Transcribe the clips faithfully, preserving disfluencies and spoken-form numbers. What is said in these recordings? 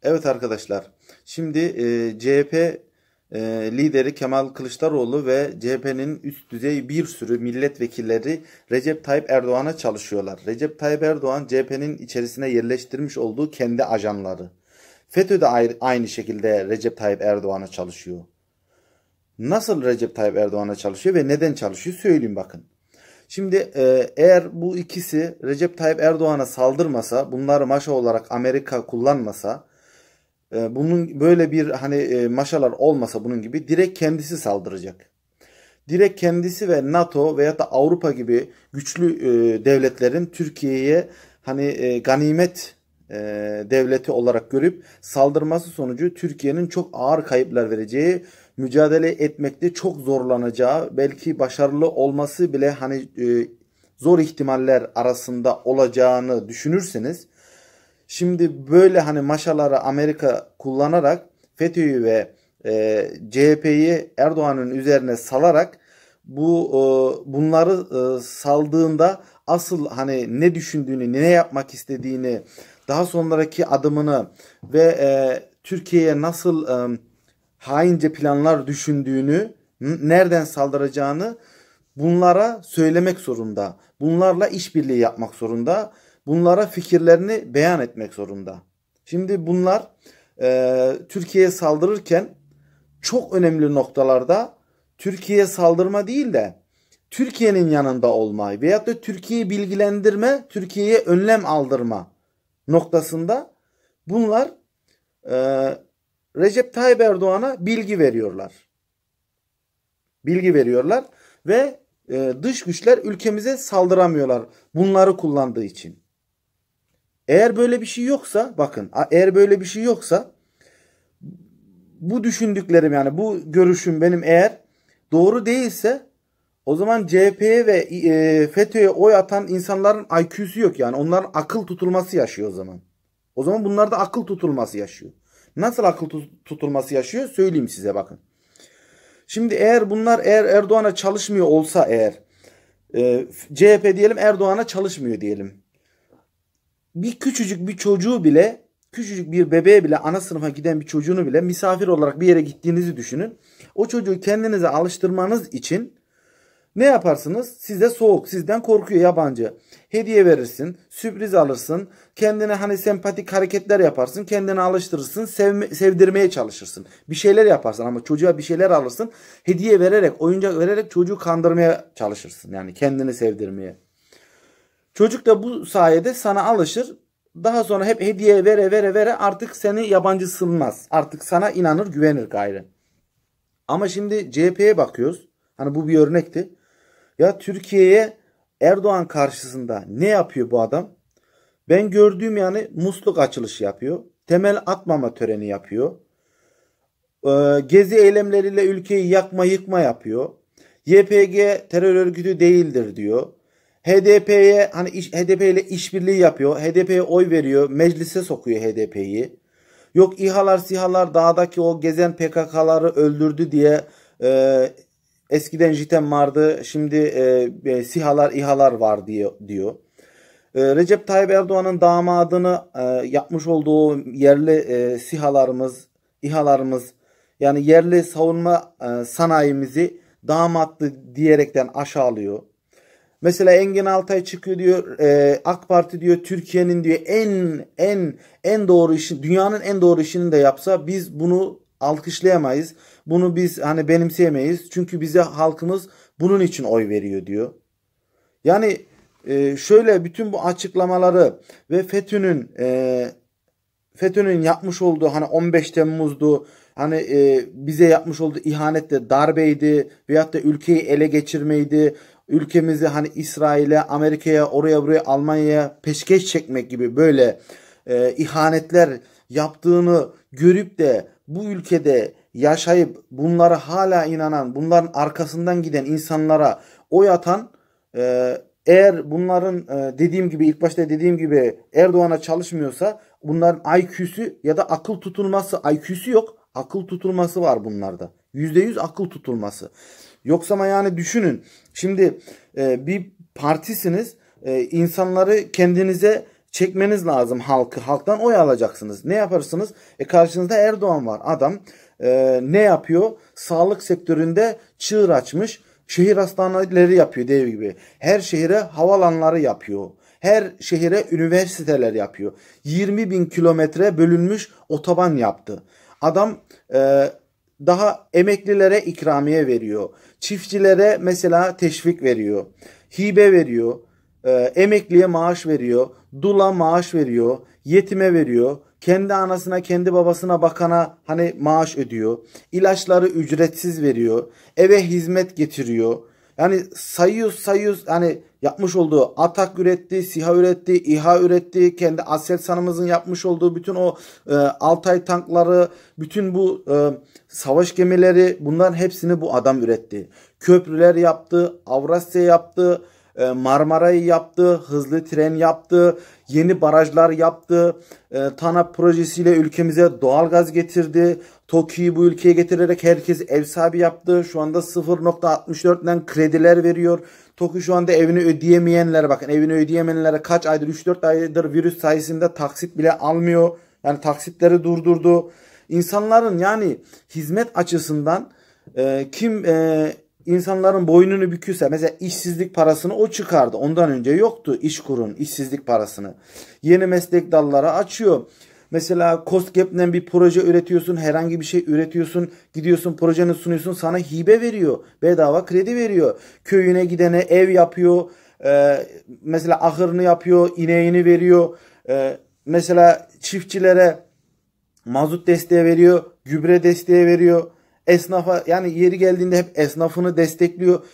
Evet arkadaşlar, şimdi e, C H P e, lideri Kemal Kılıçdaroğlu ve C H P'nin üst düzey bir sürü milletvekilleri Recep Tayyip Erdoğan'a çalışıyorlar. Recep Tayyip Erdoğan C H P'nin içerisine yerleştirmiş olduğu kendi ajanları. FETÖ de aynı şekilde Recep Tayyip Erdoğan'a çalışıyor. Nasıl Recep Tayyip Erdoğan'a çalışıyor ve neden çalışıyor söyleyeyim bakın. Şimdi e, eğer bu ikisi Recep Tayyip Erdoğan'a saldırmasa, bunları maşa olarak Amerika kullanmasa, e, bunun böyle bir hani e, maşalar olmasa bunun gibi direkt kendisi saldıracak. Direkt kendisi ve NATO veya da Avrupa gibi güçlü e, devletlerin Türkiye'ye hani e, ganimet e, devleti olarak görüp saldırması sonucu Türkiye'nin çok ağır kayıplar vereceği, mücadele etmekte çok zorlanacağı, belki başarılı olması bile hani e, zor ihtimaller arasında olacağını düşünürseniz, şimdi böyle hani maşaları Amerika kullanarak FETÖ'yü ve e, C H P'yi Erdoğan'ın üzerine salarak bu e, bunları e, saldığında asıl hani ne düşündüğünü, ne yapmak istediğini, daha sonraki adımını ve e, Türkiye'ye nasıl e, haince planlar düşündüğünü, nereden saldıracağını bunlara söylemek zorunda. Bunlarla işbirliği yapmak zorunda. Bunlara fikirlerini beyan etmek zorunda. Şimdi bunlar e, Türkiye'ye saldırırken çok önemli noktalarda Türkiye'ye saldırma değil de Türkiye'nin yanında olmayı veyahut da Türkiye'yi bilgilendirme, Türkiye'ye önlem aldırma noktasında bunlar e, Recep Tayyip Erdoğan'a bilgi veriyorlar. Bilgi veriyorlar ve e, dış güçler ülkemize saldıramıyorlar bunları kullandığı için. Eğer böyle bir şey yoksa, bakın, eğer böyle bir şey yoksa, bu düşündüklerim, yani bu görüşüm benim eğer doğru değilse, o zaman C H P'ye ve e, FETÖ'ye oy atan insanların I Q'su yok, yani onların akıl tutulması yaşıyor o zaman. O zaman bunlar da akıl tutulması yaşıyor. Nasıl akıl tutulması yaşıyor söyleyeyim size, bakın. Şimdi eğer bunlar eğer Erdoğan'a çalışmıyor olsa, eğer e, C H P diyelim Erdoğan'a çalışmıyor diyelim. Bir küçücük bir çocuğu bile, küçücük bir bebeğe bile, ana sınıfa giden bir çocuğunu bile misafir olarak bir yere gittiğinizi düşünün. O çocuğu kendinize alıştırmanız için ne yaparsınız? Size soğuk, sizden korkuyor, yabancı. Hediye verirsin, sürpriz alırsın, kendine hani sempatik hareketler yaparsın, kendini alıştırırsın, sevme, sevdirmeye çalışırsın. Bir şeyler yaparsın ama çocuğa bir şeyler alırsın, hediye vererek, oyuncak vererek çocuğu kandırmaya çalışırsın. Yani kendini sevdirmeye. Çocuk da bu sayede sana alışır. Daha sonra hep hediye vere vere vere artık seni yabancı sınmaz. Artık sana inanır, güvenir gayrı. Ama şimdi C H P'ye bakıyoruz. Hani bu bir örnekti. Ya Türkiye'ye Erdoğan karşısında ne yapıyor bu adam? Ben gördüğüm yani musluk açılışı yapıyor. Temel atmama töreni yapıyor. Ee, gezi eylemleriyle ülkeyi yakma yıkma yapıyor. Y P G terör örgütü değildir diyor. H D P'ye hani iş, H D P ile işbirliği yapıyor. H D P'ye oy veriyor. Meclise sokuyor H D P'yi. Yok İHA'lar SİHA'lar dağdaki o gezen P K K'ları öldürdü diye e, eskiden JITEM vardı. Şimdi e, SİHA'lar İHA'lar var diyor. diyor. E, Recep Tayyip Erdoğan'ın damadını e, yapmış olduğu yerli e, SİHA'larımız, İHA'larımız, yani yerli savunma e, sanayimizi damattı diyerekten aşağılıyor. Mesela Engin Altay çıkıyor diyor, e, AK Parti diyor Türkiye'nin diyor en en en doğru işi, dünyanın en doğru işini de yapsa biz bunu alkışlayamayız. Bunu biz hani benimseyemeyiz. Çünkü bize halkımız bunun için oy veriyor diyor. Yani e, şöyle bütün bu açıklamaları ve FETÖ'nün e, FETÖ'nün yapmış olduğu hani on beş Temmuz'du, hani e, bize yapmış olduğu ihanette darbeydi veyahut da ülkeyi ele geçirmeydi. Ülkemizi hani İsrail'e, Amerika'ya, oraya buraya, Almanya'ya peşkeş çekmek gibi böyle e, ihanetler yaptığını görüp de bu ülkede yaşayıp bunlara hala inanan, bunların arkasından giden insanlara oy atan, e, eğer bunların e, dediğim gibi, ilk başta dediğim gibi Erdoğan'a çalışmıyorsa, bunların I Q'su ya da akıl tutulması, I Q'su yok, akıl tutulması var bunlarda. yüzde yüz akıl tutulması. Yoksa ama yani düşünün. Şimdi e, bir partisiniz. E, insanları kendinize çekmeniz lazım halkı. Halktan oy alacaksınız. Ne yaparsınız? E karşınızda Erdoğan var. Adam e, ne yapıyor? Sağlık sektöründe çığır açmış. Şehir hastaneleri yapıyor dev gibi. Her şehire havalanları yapıyor. Her şehire üniversiteler yapıyor. yirmi bin kilometre bölünmüş otoban yaptı. Adam e, daha emeklilere ikramiye veriyor. Çiftçilere mesela teşvik veriyor. Hibe veriyor. E, emekliye maaş veriyor. Dula maaş veriyor. Yetime veriyor. Kendi anasına, kendi babasına bakana hani maaş ödüyor. İlaçları ücretsiz veriyor. Eve hizmet getiriyor. Yani sayıyoruz sayıyoruz hani yapmış olduğu ATAK üretti, SİHA üretti, İHA üretti. Kendi Aselsan'ımızın yapmış olduğu bütün o e, Altay tankları, bütün bu e, savaş gemileri, bunların hepsini bu adam üretti. Köprüler yaptı, Avrasya yaptı, e, Marmara'yı yaptı, hızlı tren yaptı, yeni barajlar yaptı. E, TANAP projesiyle ülkemize doğalgaz getirdi. TOKİ'yi bu ülkeye getirerek herkes ev sahibi yaptı. Şu anda sıfır nokta altmış dörtten krediler veriyor. TOKİ şu anda evini ödeyemeyenlere, bakın evini ödeyemeyenlere kaç aydır, üç dört aydır virüs sayesinde taksit bile almıyor. Yani taksitleri durdurdu. İnsanların yani hizmet açısından e, kim e, insanların boynunu bükürse, mesela işsizlik parasını o çıkardı. Ondan önce yoktu İşkur'un işsizlik parasını. Yeni meslek dalları açıyor. Mesela KOSGEB'den bir proje üretiyorsun, herhangi bir şey üretiyorsun, gidiyorsun projeni sunuyorsun, sana hibe veriyor, bedava kredi veriyor. Köyüne gidene ev yapıyor, e, mesela ahırını yapıyor, ineğini veriyor. E, mesela çiftçilere mazot desteği veriyor, gübre desteği veriyor. Esnafa, yani yeri geldiğinde hep esnafını destekliyor.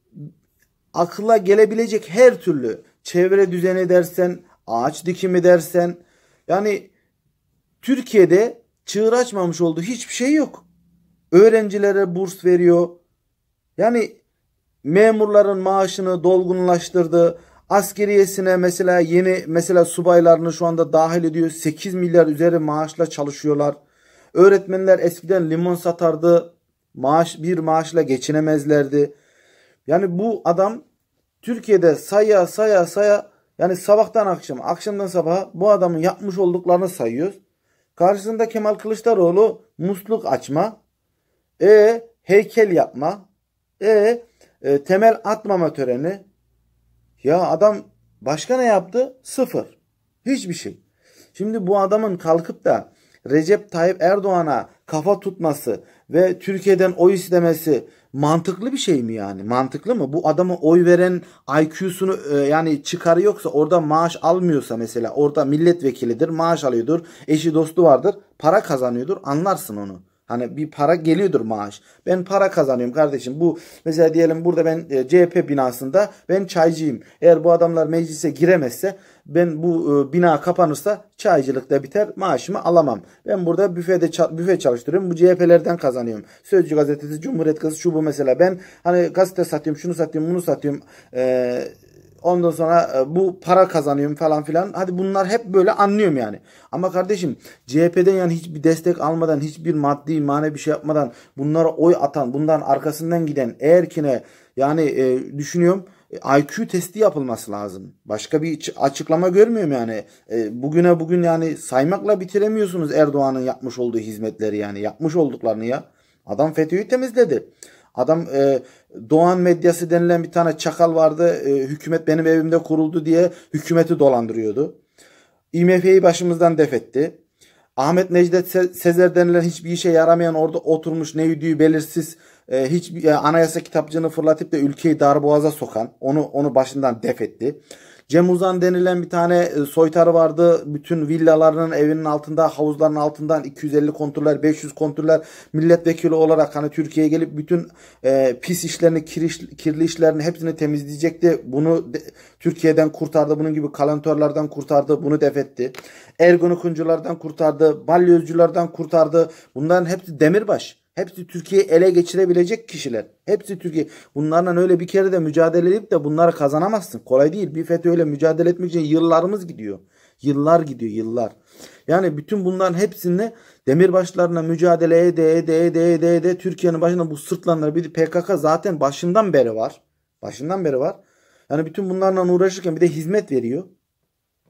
Akılla gelebilecek her türlü çevre düzeni dersen, ağaç dikimi dersen, yani Türkiye'de çığır açmamış olduğu hiçbir şey yok. Öğrencilere burs veriyor. Yani memurların maaşını dolgunlaştırdı. Askeriyesine mesela yeni mesela subaylarını şu anda dahil ediyor. sekiz milyar üzeri maaşla çalışıyorlar. Öğretmenler eskiden limon satardı. Maaş, bir maaşla geçinemezlerdi. Yani bu adam Türkiye'de saya saya saya, yani sabahtan akşama, akşamdan sabaha bu adamın yapmış olduklarını sayıyoruz. Karşısında Kemal Kılıçdaroğlu musluk açma, e heykel yapma, e, e temel atmama töreni. Ya adam başka ne yaptı? Sıfır. Hiçbir şey. Şimdi bu adamın kalkıp da Recep Tayyip Erdoğan'a kafa tutması ve Türkiye'den oy istemesi mantıklı bir şey mi yani? Mantıklı mı? Bu adama oy veren I Q'sunu e, yani çıkarı yoksa, orada maaş almıyorsa, mesela orada milletvekilidir, maaş alıyordur, eşi dostu vardır, para kazanıyordur, anlarsın onu. Hani bir para geliyordur, maaş. Ben para kazanıyorum kardeşim. Bu mesela diyelim burada ben e, C H P binasında ben çaycıyım. Eğer bu adamlar meclise giremezse, ben bu e, bina kapanırsa çaycılık da biter, maaşımı alamam. Ben burada büfede büfe çalıştırıyorum. Bu C H P'lerden kazanıyorum. Sözcü gazetesi, Cumhuriyet gazetesi, şu bu mesela. Ben hani gazete satıyorum, şunu satıyorum, bunu satıyorum. Eee Ondan sonra bu para kazanıyorum falan filan. Hadi bunlar hep böyle anlıyorum yani. Ama kardeşim C H P'den yani hiçbir destek almadan, hiçbir maddi manevi bir şey yapmadan bunlara oy atan, bundan arkasından giden, eğer ki ne yani e, düşünüyorum I Q testi yapılması lazım. Başka bir açıklama görmüyorum yani. E, bugüne bugün yani saymakla bitiremiyorsunuz Erdoğan'ın yapmış olduğu hizmetleri, yani yapmış olduklarını ya. Adam FETÖ'yü temizledi. Adam e, Doğan medyası denilen bir tane çakal vardı. E, hükümet benim evimde kuruldu diye hükümeti dolandırıyordu. I M F'yi başımızdan def etti. Ahmet Necdet Sezer denilen hiçbir işe yaramayan, orada oturmuş ne yüdüğü belirsiz, e, hiçbir e, anayasa kitapçığını fırlatıp da ülkeyi darboğaza sokan, onu onu başından def etti. Cem Uzan denilen bir tane e, soytarı vardı. Bütün villalarının evinin altında, havuzların altından iki yüz elli kontroller, beş yüz kontroller, milletvekili olarak hani Türkiye'ye gelip bütün e, pis işlerini, kirli, kirli işlerini hepsini temizleyecekti. Bunu de, Türkiye'den kurtardı. Bunun gibi kalantörlerden kurtardı. Bunu def etti. Ergonukunculardan kurtardı. Balyozculardan kurtardı. Bunların hepsi demirbaş. Hepsi Türkiye'yi ele geçirebilecek kişiler. Hepsi Türkiye. Bunlarla öyle bir kere de mücadele edip de bunları kazanamazsın. Kolay değil. Bir FETÖ'yle mücadele etmek için yıllarımız gidiyor. Yıllar gidiyor, yıllar. Yani bütün bunların hepsini demirbaşlarına mücadele ede ede ede ede ede Türkiye'nin başında bu sırtlanlar, bir de P K K zaten başından beri var. Başından beri var. Yani bütün bunlarla uğraşırken bir de hizmet veriyor.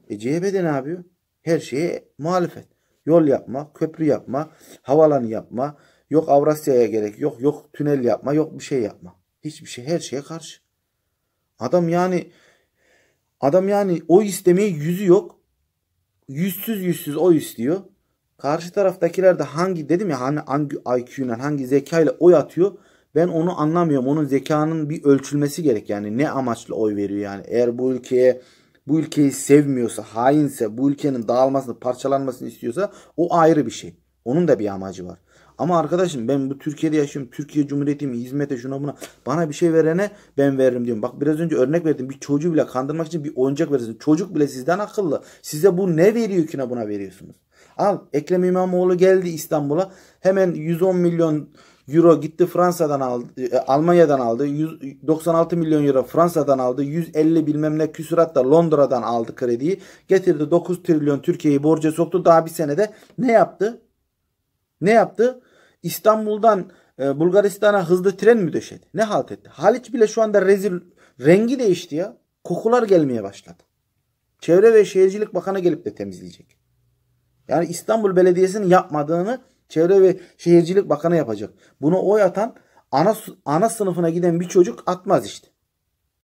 E C H P de ne yapıyor? Her şeye muhalefet. Yol yapma, köprü yapma, havaalanı yapma, yok Avrasya'ya gerek yok, yok tünel yapma, yok bir şey yapma. Hiçbir şey, her şeye karşı. Adam yani adam yani oy istemeye yüzü yok. Yüzsüz yüzsüz oy istiyor. Karşı taraftakiler de hangi dedim ya hani hangi I Q'yla hangi zekayla oy atıyor. Ben onu anlamıyorum. Onun zekanın bir ölçülmesi gerek. Yani ne amaçla oy veriyor yani. Eğer bu ülkeye bu ülkeyi sevmiyorsa, hainse, bu ülkenin dağılmasını, parçalanmasını istiyorsa o ayrı bir şey. Onun da bir amacı var. Ama arkadaşım ben bu Türkiye'de yaşıyorum. Türkiye Cumhuriyeti mi, hizmete şuna buna. Bana bir şey verene ben veririm diyorum. Bak biraz önce örnek verdim. Bir çocuğu bile kandırmak için bir oyuncak verirsin. Çocuk bile sizden akıllı. Size bu ne veriyor ki ne buna veriyorsunuz? Al Ekrem İmamoğlu geldi İstanbul'a. Hemen yüz on milyon euro gitti Fransa'dan aldı, Almanya'dan aldı. yüz doksan altı milyon euro Fransa'dan aldı. yüz elli bilmem ne küsurat da Londra'dan aldı krediyi. Getirdi dokuz trilyon Türkiye'yi borca soktu. Daha bir senede ne yaptı? Ne yaptı? İstanbul'dan e, Bulgaristan'a hızlı tren mi döşedi? Ne halt etti? Haliç bile şu anda rezil. Rengi değişti ya. Kokular gelmeye başladı. Çevre ve Şehircilik Bakanı gelip de temizleyecek. Yani İstanbul Belediyesi'nin yapmadığını Çevre ve Şehircilik Bakanı yapacak. Bunu oy atan ana, ana sınıfına giden bir çocuk atmaz işte.